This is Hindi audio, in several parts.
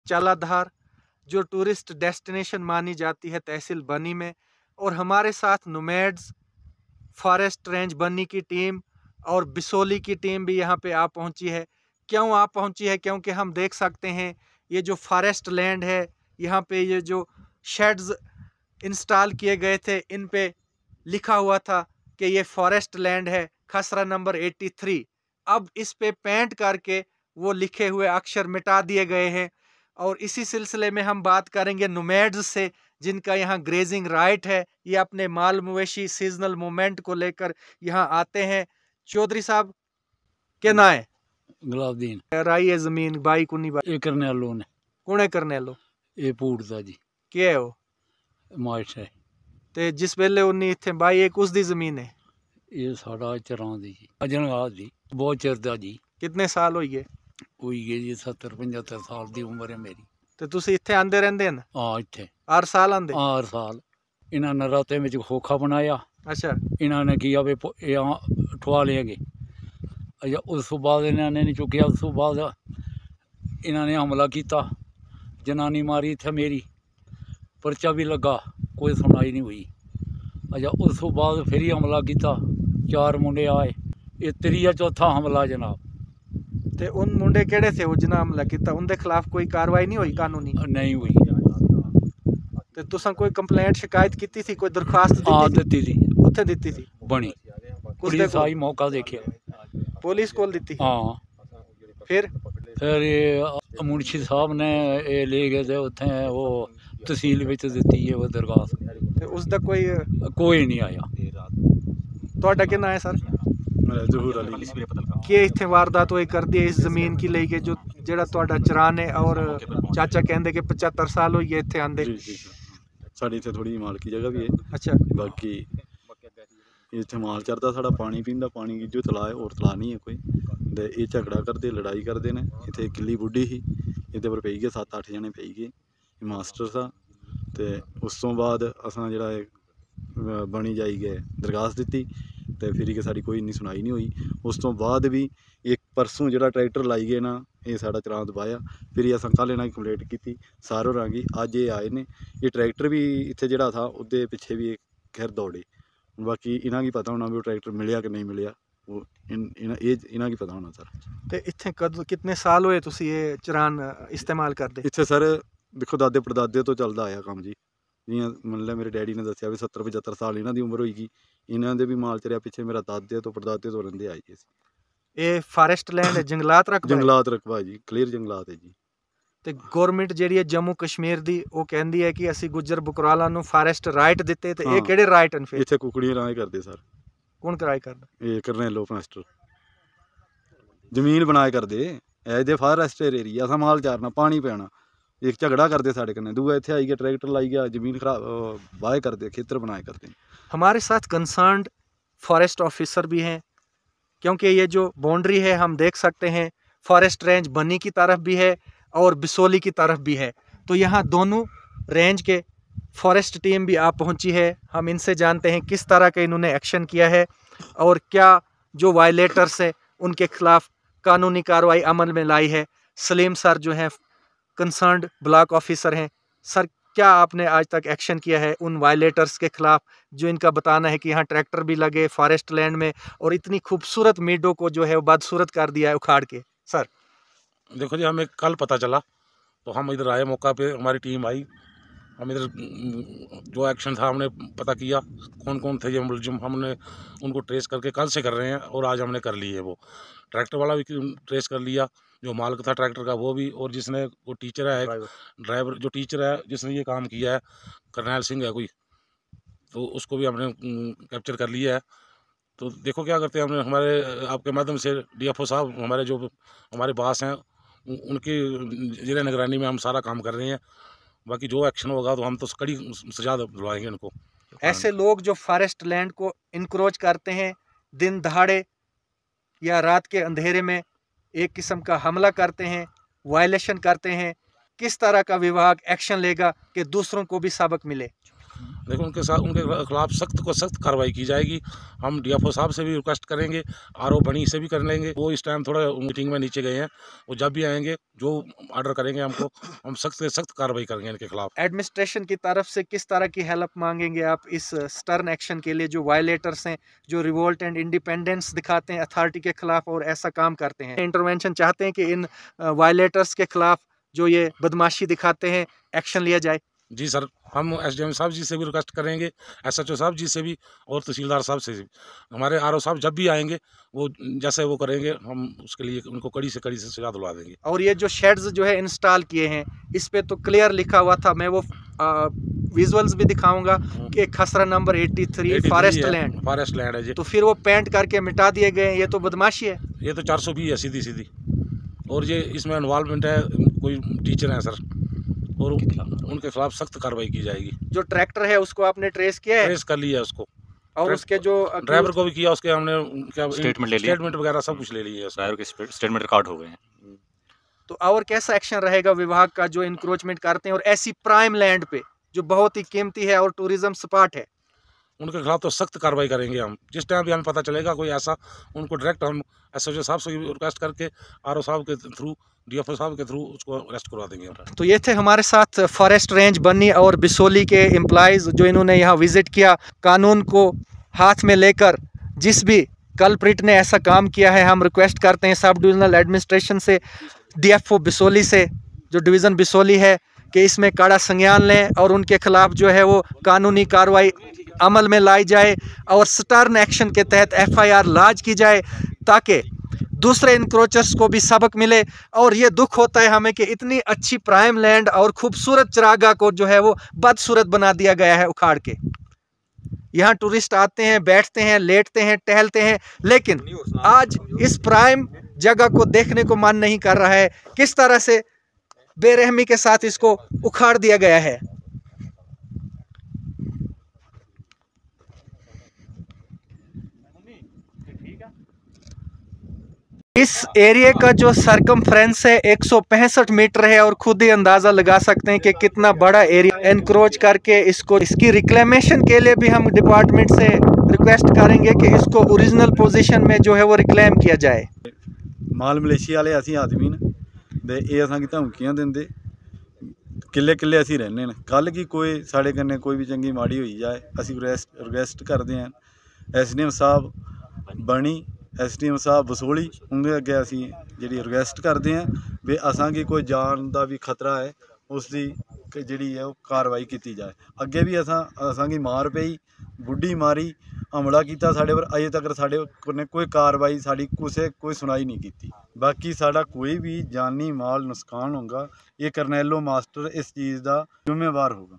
चालाधार, जो टूरिस्ट डेस्टिनेशन मानी जाती है तहसील बनी में। और हमारे साथ नोमैड्स, फॉरेस्ट रेंज बनी की टीम और बिसोली की टीम भी यहाँ पे आ पहुँची है। क्यों आ पहुँची है? क्योंकि हम देख सकते हैं ये जो फॉरेस्ट लैंड है, यहाँ पे ये जो शेड्स इंस्टॉल किए गए थे, इन पे लिखा हुआ था कि ये फॉरेस्ट लैंड है, खसरा नंबर 83। अब इस पे पेंट करके वो लिखे हुए अक्षर मिटा दिए गए हैं। और इसी सिलसिले में हम बात करेंगे नोमैड्स से, जिनका यहाँ ग्रेजिंग राइट है। ये अपने माल मवेशी सीजनल मूवमेंट को लेकर यहाँ आते हैं। चौधरी साहब क्या ना है? गुलाबदीन राई है जमीन बाई कुनी बाई ये करने वालों ने कुने करने लो ये पूछता जी क्या है वो माइट है ते जिस वेले उन्नी इत्थे बाई एक उसदी जमीन है। ये साढ़ा चरां दी जी अजनगाद दी बहुत चिर दा जी कितने साल हो गए? हुई गई जी 70-75 साल दी उम्र है मेरी। ते तुसी इत्थे आंदे रहंदे न? हाँ इत्थे हर साल आंदे? हर साल इन्होंने नराते में खोखा बनाया। अच्छा इन्होंने किया वे यहाँ ठुआ लेंगे। अच्छा उस तो बाद इन्होंने नहीं चुकिया। उस तो बाद इन्होंने हमला किया, जनानी मारी इत्थे मेरी, पर्चा भी लगा, कोई सुनवाई नहीं हुई। अच्छा उस तो बाद फिर ही हमला किया, 4 मुंडे आए, ये त्रीया चौथा हमला जनाब। ते उन मुंडे केड़े थे वो जिन्हें हमला किया? उनके खिलाफ कोई कार्रवाई नहीं हुई कानूनी? नहीं हुई। ते तुसां कोई कंप्लेंट शिकायत की थी, कोई दरखास्त हाँ दी दी थी, उत्थे दी थी? बनी पुलिस आई, मौका देखिया पुलिस कोल दी? हाँ फिर ये मुंशी साहब ने ये ले गए थे उत्थे वो तहसील विच दित्ती है वो दरखास्त। ते उसदा कोई नहीं आया। तुहाडा क्या नाम है सर? जहूर अली। कि इत्थे वारदात होई कर दी इस जमीन की लेके जो जेड़ा तुहाडा चरान है? और चाचा कहंदे कि 75 साल हो गए इत्थे आंदे। जी जी साड़ी इत्थे थोड़ी माल की जगह भी है। अच्छा बाकी इत्थे माल चरदा, साड़ा पानी पींदा, पानी की जो तला है और तला नहीं है कोई। ते ये झगड़ा करते, लड़ाई करते ने। इत्थे किल्ली बुड्ढी ही, इहदे पर पेई गए 7-8 जने पेई गए। मास्टर सा ते उस तो बाद असां जेड़ा बनी जाई गए दरखास्त दी ते फिर कि साड़ी कोई इन्नी सुनाई नहीं हुई। उस तो बाद भी एक परसों जेड़ा ट्रैक्टर लाई गए ना, ये साड़ा चरां दबाया। फिर असां कल इन्हां दी कंप्लेंट की सारो रांगी, अज ये आए ने। ये ट्रैक्टर भी इत्थे जेड़ा था उहदे पिछे भी खैर दौड़े। बाकी इन्हां की पता होना भी वो ट्रैक्टर मिलिया कि नहीं मिलिया, वो इन्हां की पता होना सर। ते इत्थे कितने साल होए तुसी ये चरान इस्तेमाल करदे? इत्थे सर देखो दादे परदादे तो चलदा आया कम्म जी। जियां मतलब मेरे डैडी ने दस्सिया भी 70-75 साल इन्हां दी उम्र होएगी। इन्हां दे भी माल चरिया पिछे मेरा दादे तो परदादे तो रहिंदे आई गए सी। ये फॉरेस्ट लैंड है, जंगलात रकबा है? जंगलात रकबा है जी, क्लीयर जंगलात है जी। ते गवर्नमेंट जेड़ी है जम्मू कश्मीर दी वो कहंदी है कि असी गुज्जर बकराला नूं फॉरेस्ट राइट दित्ते। ते ये केड़े राइट न फिर? इत्थे कुकड़ियां राय करदे सर। कौन कराई करदा? ये करने लो मास्टर जमीन बनाए करदे एज दे फॉरेस्ट एरिया। असां माल चारना, पानी पियाना, एक झगड़ा करदे साढ़े कन्नै, दूआ इत्थे आई गया ट्रैक्टर लाई गया, जमीन खराब वाहे करदे, खेतर बनाए करदे। हमारे साथ कंसर्न्ड फॉरेस्ट ऑफिसर भी हैं, क्योंकि ये जो बाउंड्री है हम देख सकते हैं फॉरेस्ट रेंज बनी की तरफ भी है और बिसोली की तरफ भी है। तो यहाँ दोनों रेंज के फॉरेस्ट टीम भी आ पहुँची है। हम इनसे जानते हैं किस तरह का इन्होंने एक्शन किया है और क्या जो वायलेटर्स है उनके खिलाफ कानूनी कार्रवाई अमल में लाई है। सलीम सर जो हैं कंसर्न्ड ब्लॉक ऑफिसर हैं। सर क्या आपने आज तक एक्शन किया है उन वायलेटर्स के खिलाफ जो इनका बताना है कि यहाँ ट्रैक्टर भी लगे फॉरेस्ट लैंड में और इतनी खूबसूरत मीडो को जो है वो बदसूरत कर दिया है उखाड़ के? सर देखो जी, हमें कल पता चला तो हम इधर आए, मौका पे हमारी टीम आई। हम इधर जो एक्शन था हमने पता किया, कौन कौन थे ये मुलजिम, हमने उनको ट्रेस करके कल से कर रहे हैं और आज हमने कर ली है। वो ट्रैक्टर वाला भी ट्रेस कर लिया, जो मालिक था ट्रैक्टर का वो भी, और जिसने वो टीचर है, ड्राइवर जो टीचर है जिसने ये काम किया है, करनैल सिंह है कोई, तो उसको भी हमने कैप्चर कर लिया है। तो देखो क्या करते हैं, हमने हमारे आपके माध्यम से DFO साहब हमारे जो हमारे पास हैं उनकी ज़िले निगरानी में हम सारा काम कर रहे हैं। बाकी जो एक्शन होगा तो हम तो कड़ी सजा दिलवाएंगे उनको। ऐसे लोग जो फॉरेस्ट लैंड को इंक्रोच करते हैं, दिन दहाड़े या रात के अंधेरे में एक किस्म का हमला करते हैं, वायलेशन करते हैं, किस तरह का विभाग एक्शन लेगा कि दूसरों को भी सबक मिले? देखो उनके खिलाफ सख्त को सख्त कार्रवाई की जाएगी। हम डीएफओ साहब से भी रिक्वेस्ट करेंगे, आरओ बनी से भी कर लेंगे। वो इस टाइम थोड़ा मीटिंग में नीचे गए हैं, वो जब भी आएंगे जो ऑर्डर करेंगे हमको, हम सख्त से सख्त कार्रवाई करेंगे इनके खिलाफ। एडमिनिस्ट्रेशन की तरफ से किस तरह की हेल्प मांगेंगे आप इस स्टर्न एक्शन के लिए, जो वायलेटर्स हैं, जो रिवोल्ट एंड इंडिपेंडेंस दिखाते हैं अथॉरिटी के खिलाफ और ऐसा काम करते हैं? इंटरवेंशन चाहते हैं कि इन वायलेटर्स के खिलाफ जो ये बदमाशी दिखाते हैं एक्शन लिया जाए? जी सर, हम एसडीएम साहब जी से भी रिक्वेस्ट करेंगे, एसएचओ साहब जी से भी और तहसीलदार साहब से भी। हमारे आरओ साहब जब भी आएंगे वो जैसे वो करेंगे, हम उसके लिए उनको कड़ी से सजा दिलवा देंगे। और ये जो शेड्स जो है इंस्टॉल किए हैं, इस पे तो क्लियर लिखा हुआ था, मैं वो विजुअल्स भी दिखाऊंगा कि खसरा नंबर 83 फॉरेस्ट लैंड है जी। तो फिर वो पेंट करके मिटा दिए गए, ये तो बदमाशी है। ये तो 420 है सीधी सीधी, और ये इसमें इन्वॉल्वमेंट है कोई टीचर है सर, और उनके खिलाफ सख्त कार्रवाई की जाएगी। जो ट्रैक्टर है उसको आपने ट्रेस किया है? ट्रेस कर लिया है उसको, और उसके जो ड्राइवर को भी किया, उसके हमने स्टेटमेंट वगैरह सब कुछ ले लिया है, ड्राइवर के स्टेटमेंट रिकॉर्ड हो गए हैं। तो और कैसा एक्शन रहेगा विभाग का जो इंक्रोचमेंट करते हैं और ऐसी प्राइम लैंड पे जो बहुत ही कीमती है और टूरिज्म स्पॉट है? उनके खिलाफ तो सख्त कार्रवाई करेंगे हम। जिस टाइम भी हमें पता चलेगा कोई ऐसा, उनको डायरेक्ट हम एसओ साहब से रिक्वेस्ट करके आरओ साहब के थ्रू, डीएफओ साहब के थ्रू उसको अरेस्ट करवा देंगे। तो ये थे हमारे साथ फॉरेस्ट रेंज बन्नी और बिसोली के एम्प्लॉइज जो इन्होंने यहाँ विजिट किया, कानून को हाथ में लेकर। जिस भी कल्प्रिट ने ऐसा काम किया है, हम रिक्वेस्ट करते हैं सब डिविजनल एडमिनिस्ट्रेशन से, डीएफओ बिसोली से, जो डिवीज़न बिसोली है, कि इसमें कड़ा संज्ञान लें और उनके खिलाफ जो है वो कानूनी कार्रवाई अमल में लाई जाए और स्टर्न एक्शन के तहत एफआईआर लॉन्च की जाए, ताकि दूसरे इंक्रोचर्स को भी सबक मिले। और ये दुख होता है हमें कि इतनी अच्छी प्राइम लैंड और खूबसूरत चरागाह को जो है वो बदसूरत बना दिया गया है उखाड़ के। यहाँ टूरिस्ट आते हैं, बैठते हैं, लेटते हैं, टहलते हैं, लेकिन आज इस प्राइम जगह को देखने को मन नहीं कर रहा है। किस तरह से बेरहमी के साथ इसको उखाड़ दिया गया है। इस एरिया का जो सरकमफ्रेंस है 165 मीटर है, और खुद ही अंदाजा लगा सकते हैं कि कितना बड़ा एरिया एनक्रोच करके इसकी रिक्लेमेशन के लिए भी हम डिपार्टमेंट से रिक्वेस्ट करेंगे कि इसको ओरिजिनल पोजीशन में जो है वो रिक्लेम किया जाए। माल मलेशिया वाले असी आदमी ने ते ये असां गी धमकियां दिंदे, किले किले असी रहने ने। कल की कोई साढ़े कन्नै कोई भी चंगी माड़ी होई जाए, असी रिक्वेस्ट करते हैं एसडीएम साहब बनी, एसडीएम साहब बसोली, उनके अगे असी जी रिक्वेस्ट करते हैं भी असां गी कोई जान का भी खतरा है, उसकी जी है वो कार्रवाई की जाए। अगे भी असां गी मार पई, बुढ़ी मारी, हमला किया साढ़े पर, अजे तक साढ़े ने कोई कार्रवाई साड़ी कोई सुनाई नहीं की। बाकी साड़ा कोई भी जानी माल नुकसान होगा, ये करनैलो मास्टर इस चीज़ का जिम्मेवार होगा।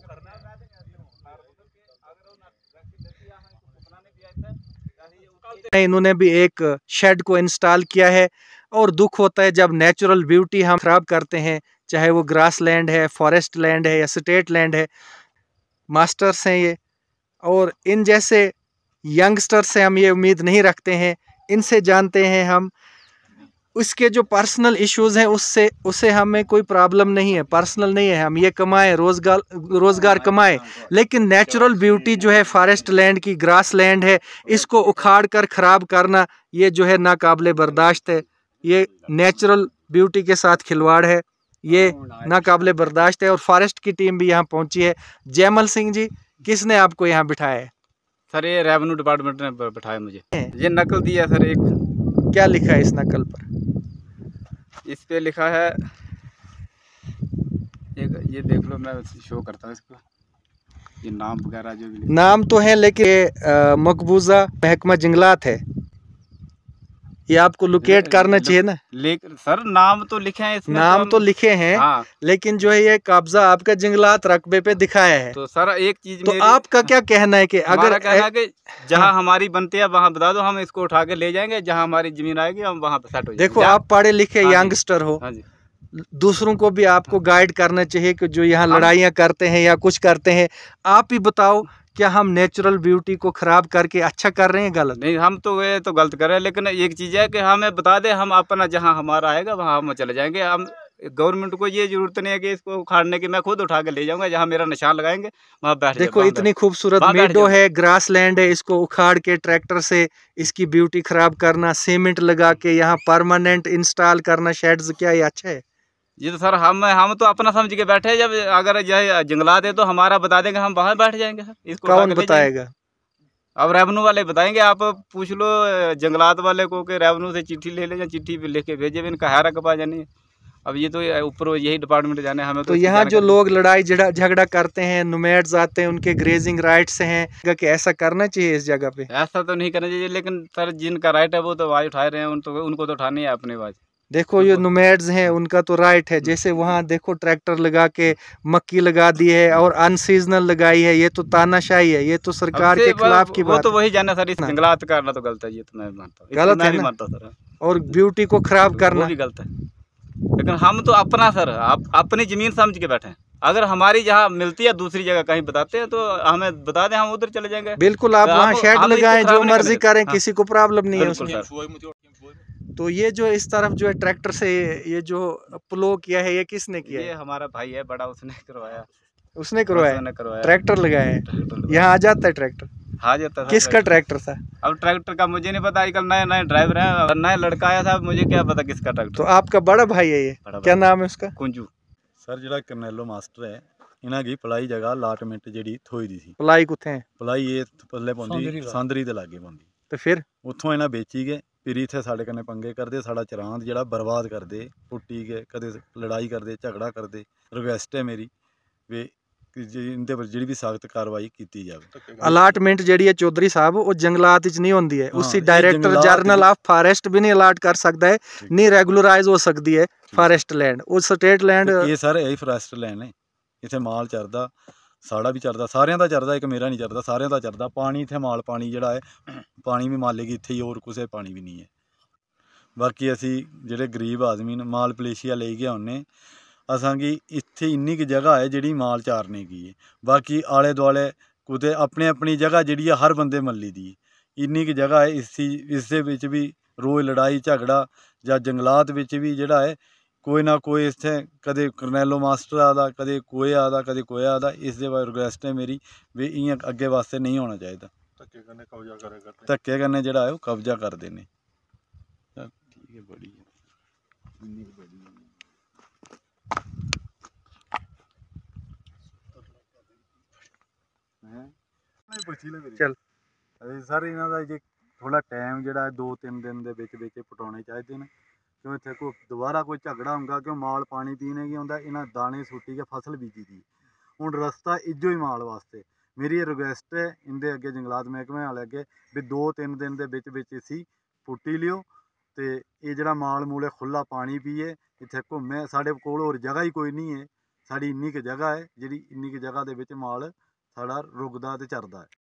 इन्होंने भी एक शेड को इंस्टॉल किया है, और दुख होता है जब नेचुरल ब्यूटी हम खराब करते हैं, चाहे वो ग्रास लैंड है, फॉरेस्ट लैंड है या स्टेट लैंड है। मास्टर्स हैं ये, और इन जैसे यंगस्टर से हम ये उम्मीद नहीं रखते हैं। इनसे जानते हैं हम उसके जो पर्सनल इश्यूज़ हैं, उससे हमें कोई प्रॉब्लम नहीं है, पर्सनल नहीं है। हम ये कमाएं, रोज़गार कमाएं, लेकिन नेचुरल ब्यूटी जो है फॉरेस्ट लैंड की, ग्रास लैंड है, इसको उखाड़ कर ख़राब करना ये जो है नाकाबिले बर्दाश्त है। ये नेचुरल ब्यूटी के साथ खिलवाड़ है, ये नाकाबिले बर्दाश्त है। और फॉरेस्ट की टीम भी यहाँ पहुँची है। जयमल सिंह जी, किसने आपको यहाँ बिठाया है? सर ये रेवेन्यू डिपार्टमेंट ने बिठाया मुझे। ये नकल दिया सर। एक क्या लिखा है इस नकल पर? इस पे लिखा है, एक ये देख लो, मैं शो करता हूँ इसको, ये नाम वगैरह जो भी नाम तो है, लेकिन ये मकबूजा महकमा जंगलात है, ये आपको लोकेट करना चाहिए ना। लेकिन सर नाम तो लिखे हैं इसमें, नाम तो लिखे हैं, हाँ, लेकिन जो है ये कब्जा आपका जंगलात रकबे पे दिखाया है। तो सर एक चीज तो आपका क्या कहना है कि अगर जहाँ हमारी बनती है वहाँ बता दो, हम इसको उठा के ले जाएंगे, जहाँ हमारी जमीन आएगी हम वहाँ पे सेट हो जाएंगे। देखो आप पढ़े लिखे यंगस्टर हो, दूसरों को भी आपको गाइड करना चाहिए कि जो यहाँ लड़ाइयाँ करते हैं या कुछ करते हैं। आप ही बताओ, क्या हम नेचुरल ब्यूटी को खराब करके अच्छा कर रहे हैं? गलत नहीं, हम तो ये तो गलत कर रहे हैं, लेकिन एक चीज़ है कि हमें बता दें, हम अपना जहाँ हमारा आएगा वहाँ हम चले जाएंगे। हम गवर्नमेंट को ये जरूरत नहीं है कि इसको उखाड़ने की, मैं खुद उठा के ले जाऊंगा, जहाँ मेरा निशान लगाएंगे वहाँ बैठ देखो वहाँ इतनी खूबसूरत वहाँ बैठ मीडो जाओ। है, ग्रास लैंड है, इसको उखाड़ के ट्रैक्टर से इसकी ब्यूटी खराब करना, सीमेंट लगा के यहाँ परमानेंट इंस्टॉल करना शेड्स, क्या ये अच्छा है? ये तो सर हम तो अपना समझ के बैठे हैं, जब अगर यह जंगलात है तो हमारा बता देंगे, हम वहाँ बैठ जाएंगे सर, इसको उठा कौन के ले जाएंगे। बताएगा? अब रेवेन्यू वाले बताएंगे, आप पूछ लो जंगलात वाले को कि रेवेन्यू से चिट्ठी ले लें या चिट्ठी पे लेके भेजे, इनका हैरा कपा जानी। अब ये तो ऊपर यही डिपार्टमेंट जाने, हमें तो इसकी यहाँ जो जानकारी लोग लड़ाई झगड़ा करते हैं, नोमैड्स आते हैं, उनके ग्रेजिंग राइट्स हैं कि ऐसा करना चाहिए इस जगह पे? ऐसा तो नहीं करना चाहिए, लेकिन सर जिनका राइट है वो तो आवाज़ उठा रहे हैं, उनको तो उठानी है अपनी आवाज़। देखो ये नोमैड्स हैं, उनका तो राइट है। जैसे वहाँ देखो ट्रैक्टर लगा के मक्की लगा दी है और अनसीजनल लगाई है, ये तो तानाशाही है, ये तो सरकार के खिलाफ की वो बात तो है। वही जाना सर, इस जंगलात करना तो गलत है, ये तो मैं मानता हूँ, गलत मैं है भी ना? मानता हूँ सर, और ब्यूटी को खराब वो करना भी गलत है। लेकिन हम तो अपना सर अपनी जमीन समझ के बैठे हैं, अगर हमारी जहाँ मिलती है दूसरी जगह कहीं बताते हैं तो हमें बता दें, हम उधर चले जाएंगे। बिल्कुल, आप वहाँ शेड हम इसको लगाएं, खराब जो नहीं मर्जी करने करें, देते। किसी को प्रॉब्लम नहीं है बिल्कुल उसमें। सर। तो ये जो इस तरफ जो है ट्रैक्टर से ये जो प्लो किया है, ये किसने किया ये है? हमारा भाई है बड़ा, उसने करवाया। उसने करवाया? उसने करवाया। ट्रैक्टर लगाया है? ट्रैक्टर लगाया। यहाँ आ जाता है ट्रैक्टर? हाँ जाता था किसका ट्रैक्टर था? अब ट्रैक्टर का मुझे नहीं पता, आजकल नए नए ड्राइवर हैं, नया लड़का आया था, मुझे क्या पता किसका तो ट्रैक्टर। आपका बड़ा भाई है ये? बड़ा क्या भाई। नाम है उसका? कुंजू। सर ਜਿਹੜਾ ਕਰਨੈਲੋ ਮਾਸਟਰ ਹੈ ਇਹਨਾਂ ਦੀ ਪਲਾਈ ਜਗ੍ਹਾ ਅਲਾਟਮੈਂਟ ਜਿਹੜੀ ਥੋਈ ਦੀ ਸੀ, ਪਲਾਈ ਕਿੱਥੇ ਹੈ? ਪਲਾਈ ਇਹ ਪੱਲੇ ਸਾਂਦਰੀ ਪਾਉਂਦੀ ਦਾ। ਸਾਂਦਰੀ ਦੇ ਲਾਗੇ ਪਾਉਂਦੀ, तो फिर ਉੱਥੋਂ ਇਹਨਾਂ ਵੇਚੀ ਗਏ। ਫਿਰ ਇੱਥੇ ਸਾਡੇ ਕਨੇ ਪੰਗੇ ਕਰਦੇ, ਸਾਡਾ ਚਰਾਂਦ ਜਿਹੜਾ ਬਰਬਾਦ ਕਰਦੇ, ਪੁੱਟੀ ਗਏ, ਕਦੇ ਲੜਾਈ ਕਰਦੇ, ਝਗੜਾ ਕਰਦੇ। ਰਿਕੁਐਸਟ ਹੈ ਮੇਰੀ ਵੀ ਕਿ ਜੇ ਇਹਦੇ ਪਰ ਜਿਹੜੀ ਵੀ ਸਖਤ ਕਾਰਵਾਈ ਕੀਤੀ ਜਾਵੇ। ਅਲਾਟਮੈਂਟ ਜਿਹੜੀ ਹੈ ਚੌਧਰੀ ਸਾਹਿਬ, ਉਹ ਜੰਗਲਾਤ ਵਿੱਚ ਨਹੀਂ ਹੁੰਦੀ ਹੈ, ਹਾਂ, ਉਸੀ ਇਹ ਡਾਇਰੈਕਟਰ ਜੰਗਲਾਤ ਜਨਰਲ ਵਿੱਚ- ਆਫ ਫਾਰੈਸਟ ਵੀ ਨਹੀਂ ਅਲਾਟ ਕਰ ਸਕਦਾ ਹੈ, ਨਹੀਂ ਰੈਗੂਲਰਾਈਜ਼ ਹੋ ਸਕਦੀ ਹੈ ਫਾਰੈਸਟ ਲੈਂਡ, ਉਹ ਸਟੇਟ ਲੈਂਡ। ਇਹ ਸਰ ਇਹੀ ਫੋਰੈਸਟ ਲੈਂਡ ਨੇ, ਇੱਥੇ ਮਾਲ ਚਰਦਾ, ਸਾਡਾ ਵੀ ਚਰਦਾ, ਸਾਰਿਆਂ ਦਾ ਚਰਦਾ, ਇੱਕ ਮੇਰਾ ਨਹੀਂ ਚਰਦਾ, ਸਾਰਿਆਂ ਦਾ ਚਰਦਾ। ਪਾਣੀ ਇੱਥੇ ਮਾਲ ਪਾਣੀ ਜਿਹੜਾ ਹੈ, ਪਾਣੀ ਵੀ ਮਾਲੇਗੀ ਇੱਥੇ ਹੀ, ਹੋਰ ਕਿਸੇ ਪਾਣੀ ਵੀ ਨਹੀਂ ਹੈ। ਬਾਕੀ ਅਸੀਂ ਜਿਹੜੇ ਗਰੀਬ ਆਦਮੀ ਨੇ ਮਾਲ ਪਲੇਸ਼ੀਆ ਲਈ ਗਿਆ ਉਹਨੇ ਅਸਾਂਗੀ, ਇੱਥੇ ਇੰਨੀ ਕੁ ਜਗ੍ਹਾ ਹੈ ਜਿਹੜੀ ਮਾਲ ਚਾਰਨੇ ਕੀ ਹੈ। ਬਾਕੀ ਆਲੇ ਦੁਆਲੇ ਕੁਤੇ ਆਪਣੀ ਆਪਣੀ ਜਗ੍ਹਾ ਜਿਹੜੀ ਆ ਹਰ ਬੰਦੇ ਮੱਲੀ ਦੀ ਇੰਨੀ ਕੁ ਜਗ੍ਹਾ ਹੈ। ਇਸ ਦੇ ਵਿੱਚ ਵੀ ਰੋਜ਼ ਲੜਾਈ ਝਗੜਾ, ਜਾਂ ਜੰਗਲਾਤ ਵਿੱਚ ਵੀ ਜਿਹੜਾ ਹੈ ਕੋਈ ਨਾ ਕੋਈ ਇੱਥੇ ਕਦੇ ਕਰਨੈਲੋ ਮਾਸਟਰ ਆਦਾ, ਕਦੇ ਕੋਈ ਆਦਾ, ਕਦੇ ਕੋਈ ਆਦਾ। ਇਸ ਦੇ ਬਾਰੇ ਰਿਕੁਐਸਟ ਹੈ ਮੇਰੀ ਵੀ ਇਆਂ ਅੱਗੇ ਵਾਸਤੇ ਨਹੀਂ ਹੋਣਾ ਚਾਹੀਦਾ। ਧੱਕੇ ਕਰਨੇ ਜਿਹੜਾ ਹੈ ਉਹ ਕਬਜ਼ਾ ਕਰਦੇ ਨੇ। ਠੀਕ ਹੈ, ਬੜੀ ਇੰਨੀ ਕੁ ਬੜੀ ਚੱਲ। ਸਰ ਇਹਨਾਂ ਦਾ ਜੇ ਥੋੜ੍ਹਾ ਟਾਈਮ ਜਿਹੜਾ 2-3 ਦਿਨ ਦੇ ਵਿੱਚ ਪਟਾਉਣੇ ਚਾਹੀਦੇ ਨੇ, ਕਿਉਂ ਇੱਥੇ ਕੋਈ ਦੁਬਾਰਾ ਕੋਈ ਝਗੜਾ ਹੁੰਦਾ, ਕਿਉਂ ਮਾਲ ਪਾਣੀ ਪੀਣੇ ਕੀ ਹੁੰਦਾ, ਇਹਨਾਂ ਦਾਣੇ ਸੁੱਟੀ ਕੇ ਫਸਲ ਬੀਜੀ ਦੀ। ਹੁਣ ਰਸਤਾ ਇੱਜੋ ਹੀ ਮਾਲ ਵਾਸਤੇ। ਮੇਰੀ ਇਹ ਰਿਕੁਐਸਟ ਹੈ ਇਹਦੇ ਅੱਗੇ ਜੰਗਲਾਤ ਮਹਿਕਮੇ ਵਾਲੇ ਅੱਗੇ ਵੀ 2-3 ਦਿਨ ਦੇ ਵਿੱਚ ਅਸੀਂ ਪੁੱਟੀ ਲਿਓ ਤੇ ਇਹ ਜਿਹੜਾ ਮਾਲ ਮੂਲੇ ਖੁੱਲਾ ਪਾਣੀ ਪੀਏ, ਇੱਥੇ ਘੁੰਮੇ। ਸਾਡੇ ਕੋਲ ਹੋਰ ਜਗ੍ਹਾ ਹੀ ਕੋਈ ਨਹੀਂ ਹੈ, ਸਾਡੀ ਇੰਨੀ ਕੁ ਜਗ੍ਹਾ ਹੈ ਜਿਹੜੀ ਇੰਨੀ ਕੁ ਜਗ੍ਹਾ ਦੇ ਵਿੱਚ ਮਾਲ ਸਾਡਾ ਰੁਕਦਾ ਤੇ ਚਰਦਾ ਹੈ।